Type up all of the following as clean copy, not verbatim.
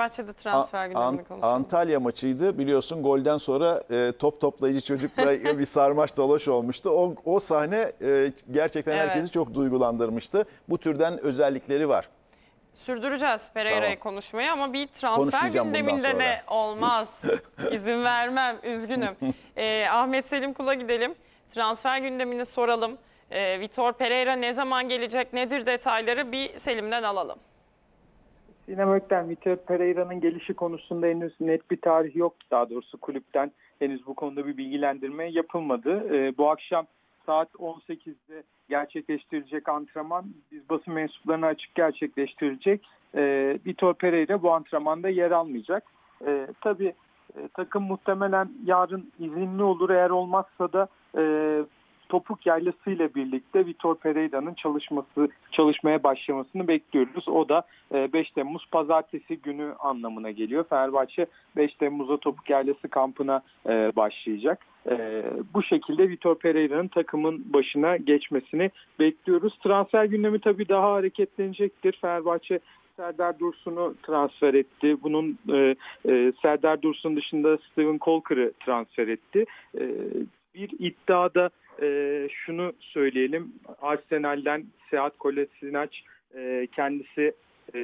Fenerbahçe'de transfer gündemini konuşalım. Antalya maçıydı biliyorsun, golden sonra top toplayıcı çocukla bir sarmaş dolaş olmuştu. O sahne gerçekten herkesi çok duygulandırmıştı. Bu türden özellikleri var. Sürdüreceğiz Pereira'yı konuşmayı ama bir transfer gündeminde de olmaz. İzin vermem, üzgünüm. Ahmet Selim Kul'a gidelim. Transfer gündemini soralım. Vitor Pereira ne zaman gelecek, nedir detayları, bir Selim'den alalım. Sinem Ökten, Vitor Pereira'nın gelişi konusunda henüz net bir tarih yok. Daha doğrusu kulüpten henüz bu konuda bir bilgilendirme yapılmadı. Bu akşam saat 18'de gerçekleştirilecek antrenman, biz basın mensuplarına açık gerçekleştirilecek. Vitor Pereira bu antrenmanda yer almayacak. Tabii takım muhtemelen yarın izinli olur. Eğer olmazsa da topuk yaylasıyla birlikte Vitor Pereira'nın çalışmaya başlamasını bekliyoruz. O da 5 Temmuz Pazartesi günü anlamına geliyor. Fenerbahçe 5 Temmuz'da topuk yaylası kampına başlayacak. Bu şekilde Vitor Pereira'nın takımın başına geçmesini bekliyoruz. Transfer gündemi tabii daha hareketlenecektir. Fenerbahçe Serdar Dursun'u transfer etti. Bunun Serdar Dursun dışında Steven Colker'ı transfer etti. Bir iddiada şunu söyleyelim. Arsenal'den Sead Kolasinac, kendisi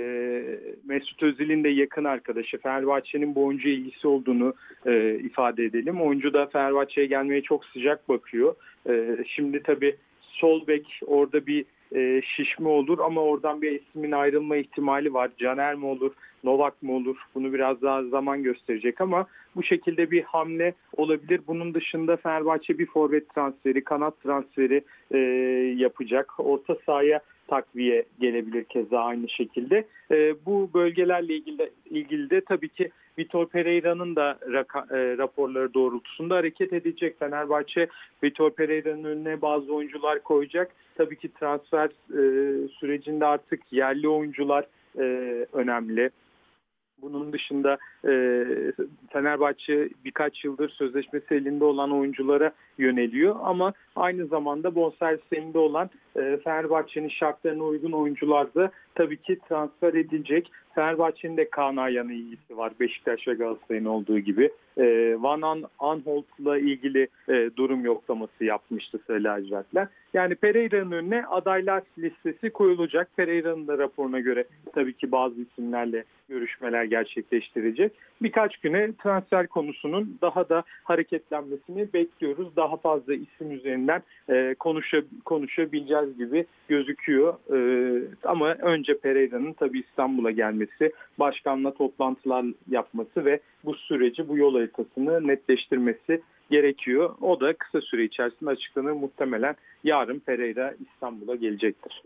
Mesut Özil'in de yakın arkadaşı. Fenerbahçe'nin bu oyuncuya ilgisi olduğunu ifade edelim. Oyuncu da Fenerbahçe'ye gelmeye çok sıcak bakıyor. Şimdi tabii sol bek orada bir şişme olur ama oradan bir ismin ayrılma ihtimali var. Caner mi olur, Novak mı olur? Bunu biraz daha zaman gösterecek ama bu şekilde bir hamle olabilir. Bunun dışında Fenerbahçe bir forvet transferi, kanat transferi yapacak. Orta sahaya takviye gelebilir keza aynı şekilde. Bu bölgelerle ilgili de tabii ki Vitor Pereira'nın da raporları doğrultusunda hareket edecek. Fenerbahçe Vitor Pereira'nın önüne bazı oyuncular koyacak. Tabii ki transfer sürecinde artık yerli oyuncular önemli. Bunun dışında Fenerbahçe birkaç yıldır sözleşmesi elinde olan oyunculara yöneliyor. Ama aynı zamanda bonservis elinde olan Fenerbahçe'nin şartlarına uygun oyuncular da tabii ki transfer edilecek. Fenerbahçe'nin de Kaan Ayhan'a ilgisi var. Beşiktaş ve Galatasaray'ın olduğu gibi. Van Aanholt'la ilgili durum yoklaması yapmıştı Sarı lacivertler. Yani Pereira'nın önüne adaylar listesi koyulacak. Pereira'nın da raporuna göre tabii ki bazı isimlerle görüşmeler gerçekleştirecek. Birkaç güne transfer konusunun daha da hareketlenmesini bekliyoruz. Daha fazla isim üzerinden konuşabileceğiz gibi gözüküyor. Ama önce Pereira'nın tabii İstanbul'a gelmesi, başkanla toplantılar yapması ve bu süreci, bu yol haritasını netleştirmesi gerekiyor. O da kısa süre içerisinde açıklanır. Muhtemelen yarın Pereira İstanbul'a gelecektir.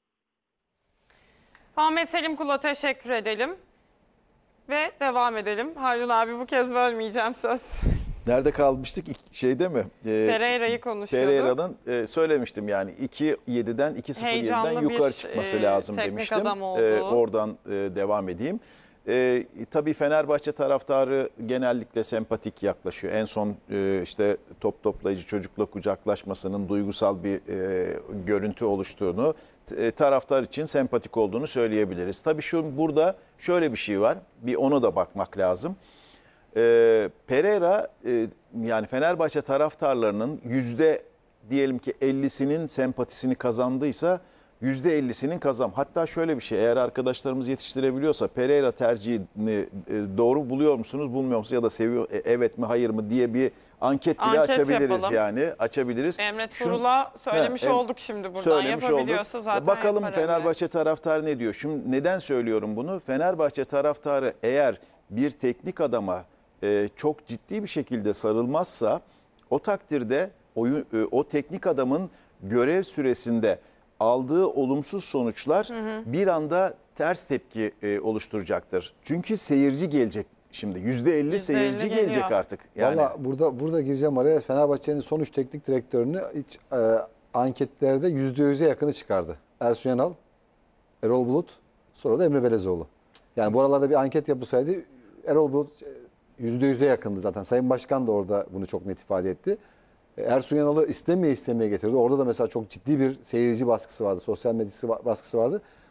Ahmet Selim Kul'a teşekkür edelim ve devam edelim. Harun abi, bu kez bölmeyeceğim, söz. Nerede kalmıştık? Şeyde mi? Pereira'yı konuşuyorduk. Pereira'nın söylemiştim yani 2.7'den 2.07'den yukarı çıkması lazım demiştim. Oradan devam edeyim. Tabii Fenerbahçe taraftarı genellikle sempatik yaklaşıyor. En son işte top toplayıcı çocukla kucaklaşmasının duygusal bir görüntü oluştuğunu, taraftar için sempatik olduğunu söyleyebiliriz. Tabii burada şöyle bir şey var. Bir ona da bakmak lazım. Pereira yani Fenerbahçe taraftarlarının diyelim ki 50'sinin sempatisini kazandıysa %50'sinin hatta şöyle bir şey, eğer arkadaşlarımız yetiştirebiliyorsa Pereira tercihini doğru buluyor musunuz, bulmuyor musunuz ya da seviyor, evet mi hayır mı diye bir anket bile açabiliriz yapalım. Açabiliriz. Emre Turul'a söylemiş olduk şimdi buradan, yapabiliyorsa zaten bakalım Fenerbahçe taraftarı ne diyor? Şimdi neden söylüyorum bunu? Fenerbahçe taraftarı eğer bir teknik adama çok ciddi bir şekilde sarılmazsa o takdirde o teknik adamın görev süresinde aldığı olumsuz sonuçlar bir anda ters tepki oluşturacaktır. Çünkü seyirci gelecek şimdi. %50 seyirci gelecek artık. Yani. Valla burada gireceğim araya. Fenerbahçe'nin son 3 teknik direktörünü hiç anketlerde %100'e yakını çıkardı. Ersun Yanal, Erol Bulut, sonra da Emre Belezoğlu. Yani bu aralarda bir anket yapılsaydı Erol Bulut %100'e yakındı zaten. Sayın Başkan da orada bunu çok net ifade etti. Ersun Yanal'ı istemeye getirdi. Orada da mesela çok ciddi bir seyirci baskısı vardı. Sosyal medyası baskısı vardı.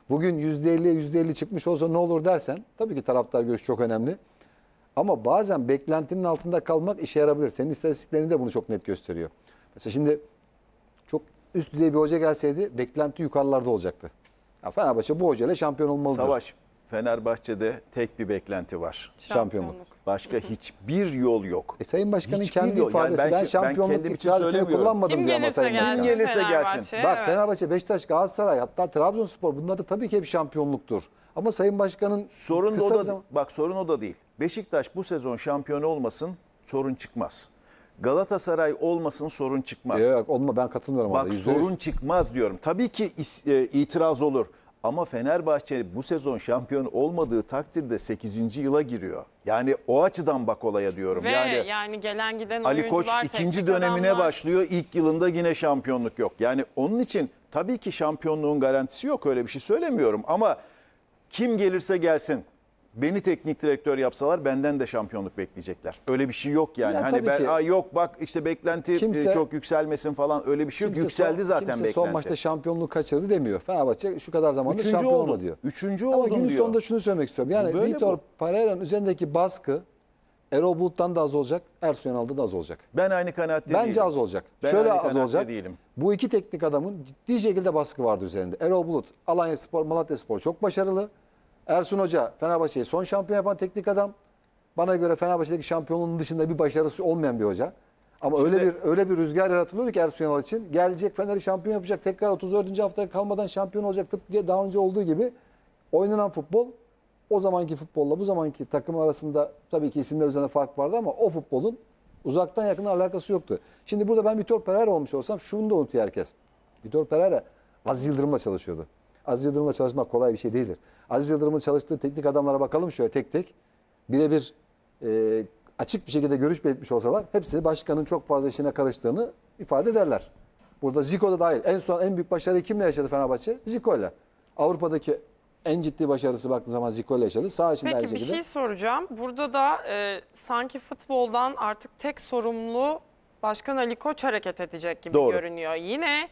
Bugün %50'ye %50 çıkmış olsa ne olur dersen, tabii ki taraftar görüşü çok önemli. Ama bazen beklentinin altında kalmak işe yarabilir. Senin istatistiklerin de bunu çok net gösteriyor. Mesela şimdi çok üst düzey bir hoca gelseydi beklenti yukarılarda olacaktı. Ya Fenerbahçe bu hocayla şampiyon olmalıdır. Savaş, Fenerbahçe'de tek bir beklenti var. Şampiyonluk. Başka hiçbir yol yok. Sayın Başkan'ın Hiçbir kendi yol. Yani ifadesi, ben şampiyonluk kendim için ifadesini söylemiyorum. kullanmadım Kim diyor ama gelirse Sayın Başkan. gelsin. Kim gelirse gelsin. Fenerbahçe, Bak evet. Fenerbahçe, Beşiktaş, Galatasaray, hatta Trabzonspor, bunlar da tabii ki hep şampiyonluktur. Ama Sayın Başkan'ın Sorun da kısa o bir da zaman... bak sorun o da değil. Beşiktaş bu sezon şampiyon olmasın, sorun çıkmaz. Galatasaray olmasın, sorun çıkmaz. Yok olma, ben katılmıyorum. Bak orada. sorun çıkmaz diyorum. Tabii ki itiraz olur. Ama Fenerbahçe bu sezon şampiyon olmadığı takdirde 8. yıla giriyor. Yani o açıdan bak olaya diyorum. Ve Yani yani gelen giden Ali Koç oyuncular, ikinci teknik dönemine adamlar. başlıyor. İlk yılında yine şampiyonluk yok. Yani onun için tabii ki şampiyonluğun garantisi yok. Öyle bir şey söylemiyorum. Ama kim gelirse gelsin. Beni teknik direktör yapsalar benden de şampiyonluk bekleyecekler. Öyle bir şey yok yani. Ya Hani tabii ki. yok bak işte beklenti çok yükselmesin falan, öyle bir şey yok. Yükseldi zaten kimse beklenti. son maçta şampiyonluğu kaçırdı demiyor. Fenerbahçe şu kadar zamandır Üçüncü şampiyon oldu. olma diyor. Üçüncü Ama oldum günün diyor. sonunda şunu söylemek istiyorum. Yani Böyle Vitor bu. Pereira'nın üzerindeki baskı Erol Bulut'tan da az olacak, Ersun Yanal'da da az olacak. Ben aynı kanaatte Bence değilim. az olacak. Ben Şöyle aynı az kanaatte olacak. değilim. Bu iki teknik adamın ciddi şekilde baskı vardı üzerinde. Erol Bulut, Alanyaspor, Malatyaspor çok başarılı. Ersun Hoca, Fenerbahçe'yi son şampiyon yapan teknik adam. Bana göre Fenerbahçe'deki şampiyonluğun dışında bir başarısı olmayan bir hoca. Ama öyle bir rüzgar yaratılıyordu ki Ersun Yanal için. Gelecek, Fener'i şampiyon yapacak. Tekrar 34. haftaya kalmadan şampiyon olacak tıpkı diye daha önce olduğu gibi oynanan futbol, o zamanki futbolla bu zamanki takım arasında tabii ki isimler üzerinde fark vardı ama o futbolun uzaktan yakına alakası yoktu. Şimdi burada ben Vitor Pereira olmuş olsam şunu da unutuyor herkes. Vitor Pereira Aziz Yıldırım'la çalışıyordu. Aziz Yıldırım'la çalışmak kolay bir şey değildir. Aziz Yıldırım'ın çalıştığı teknik adamlara bakalım şöyle tek tek. Birebir açık bir şekilde görüş belirtmiş olsalar hepsi başkanın çok fazla işine karıştığını ifade ederler. Burada Zico da dahil. En son en büyük başarıyı kimle yaşadı Fenerbahçe? Zico'yla. Avrupa'daki en ciddi başarısı baktığın zaman Zico'yla yaşadı. Sağ içinde Peki aynı bir şekilde. şey soracağım. Burada da sanki futboldan artık tek sorumlu Başkan Ali Koç hareket edecek gibi Doğru. görünüyor. Yine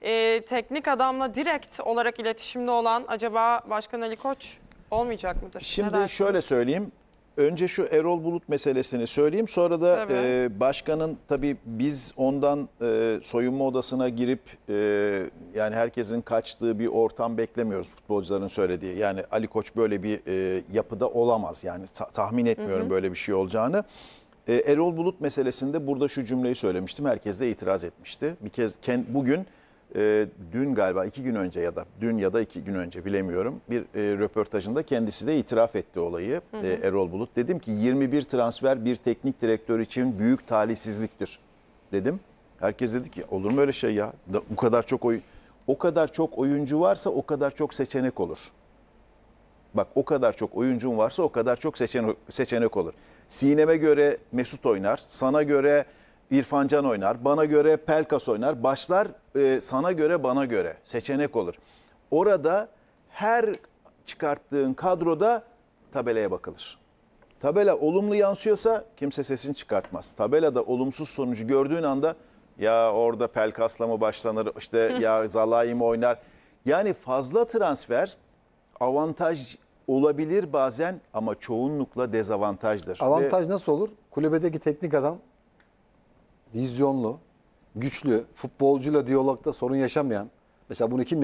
teknik adamla direkt olarak iletişimde olan acaba Başkan Ali Koç olmayacak mıdır? Ne Şimdi dersiniz? şöyle söyleyeyim. Önce şu Erol Bulut meselesini söyleyeyim. Sonra da Tabii. başkanın tabii biz ondan soyunma odasına girip yani herkesin kaçtığı bir ortam beklemiyoruz futbolcuların söylediği. Yani Ali Koç böyle bir yapıda olamaz. Yani tahmin etmiyorum böyle bir şey olacağını. Erol Bulut meselesinde burada şu cümleyi söylemiştim. Herkes de itiraz etmişti. Bir kez bugün dün galiba 2 gün önce ya da dün ya da 2 gün önce bilemiyorum bir röportajında kendisi de itiraf etti olayı Erol Bulut. Dedim ki 21 transfer bir teknik direktör için büyük talihsizliktir dedim. Herkes dedi ki olur mu öyle şey ya? O kadar çok oyuncu varsa o kadar çok seçenek olur. Bak o kadar çok oyuncun varsa o kadar çok seçenek olur. Sinem'e göre Mesut oynar, sana göre İrfan Can oynar, bana göre Pelkas oynar. Başlar sana göre bana göre seçenek olur. Orada her çıkarttığın kadroda tabelaya bakılır. Tabela olumlu yansıyorsa kimse sesini çıkartmaz. Tabelada olumsuz sonucu gördüğün anda ya orada Pelkas'la mı başlanır, işte ya Zalai mi oynar. Yani fazla transfer avantaj olabilir bazen ama çoğunlukla dezavantajdır. Avantaj nasıl olur? Kulübedeki teknik adam vizyonlu, güçlü, futbolcuyla diyalogda sorun yaşamayan, mesela bunu kim